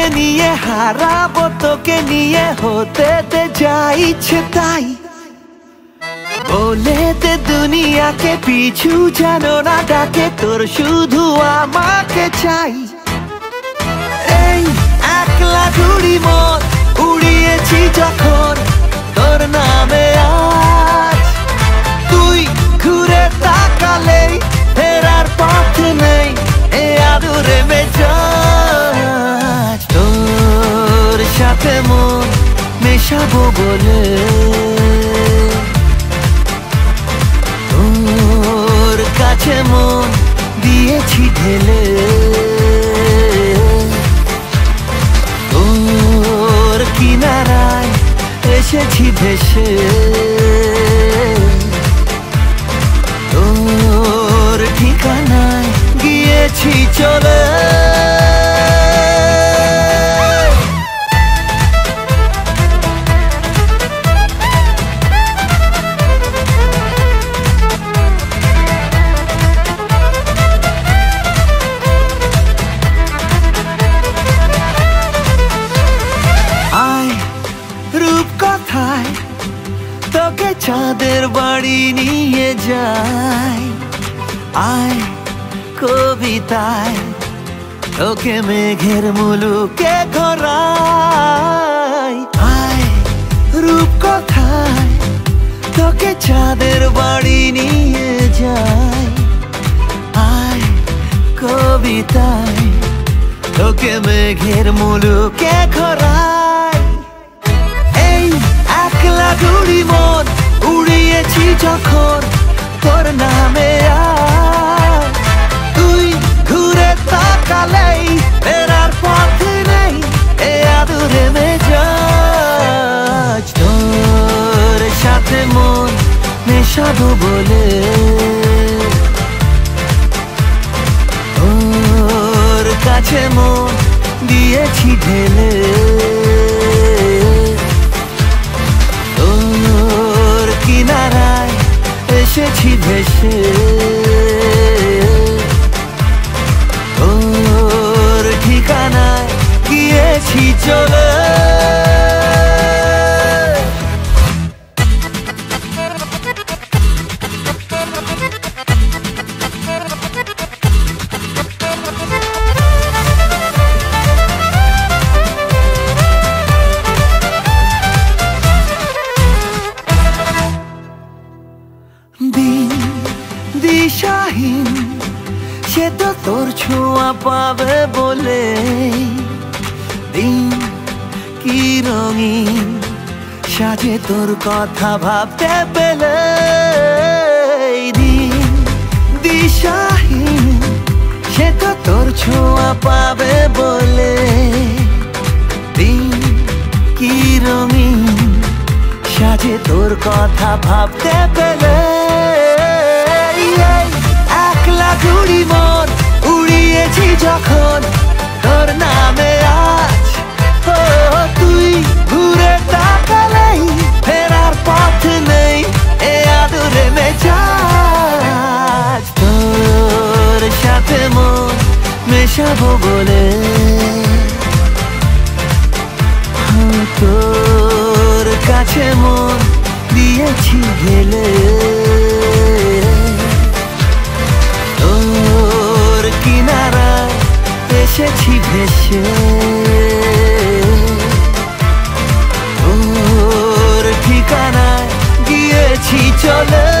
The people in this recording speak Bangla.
নিয়ে হারাবো তোকে নিয়ে হতে দে যা ইচ্ছে তাই বলে দে দুনিয়াকে পিছু যেন না ডাকে তোর শুধু আমাকে চাই এই একলা ঘুড়ি মন উড়িয়েছি যখন তোর নামে আজ তুই ঘুরে তাকালেই ফেরার পথ নেই এ আদুরে মেজাজ তোর সাথে মন মেশাবো বলে তোর কাছে মন দিয়েছি ঢেলে তোর কিনারায় এসেছি ভেসে তোর ঠিকানায় গিয়েছি চলে রূপকথায় তোকে চাঁদের বাড়ি নিয়ে যাই আয় কবিতায় তোকে মেঘের মুলুকে ঘোরাই আয় রূপকথায় তোকে চাঁদের বাড়ি নিয়ে যাই আয় কবিতায় তোকে মেঘের মুলুকে ঘোরাই এই একলা ঘুড়ি মন উড়িয়েছি যখন তোর নামে আজ তুই ঘুরে তাকালেই ফেরার পথ নেই এ আদুরে মেজাজ তোর সাথে মন মেশাবো বলে তোর কাছে মন দিয়েছি ঢেলে তোর কিনারায় এসেছি ভেসে তোর ঠিকানায় গিয়েছি চলে দিন দিশাহীন সে তো তোর ছোঁয়া পাবে বলে দিন কি রঙিন সাজে তোর কথা ভাবতে পেলে দিন দিশাহীন সে তো তোর ছোঁয়া পাবে বলে দিন কি রঙিন সাজে তোর কথা ভাবতে পেলে একলা ঘুড়ি মন উড়িয়েছি যখন তোর নামে আজ তুই ঘুরে তাকালেই ফেরার পথ নেই এ আদুরে মেজাজ তোর সাথে মন মেশাবো বলে তোর কাছে মন দিয়েছি ঢেলে তোর কিনারায় এসেছি ভেসে তোর ঠিকানায় গিয়েছি চলে